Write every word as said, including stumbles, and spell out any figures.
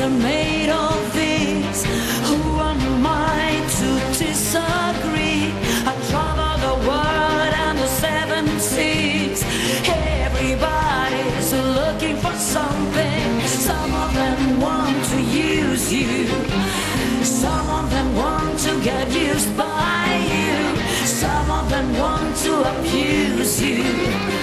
are made of this. Who am I to disagree? I travel the world and the seven seas. Everybody's looking for something. Some of them want to use you. Some of them want to get used by you. Some of them want to abuse you.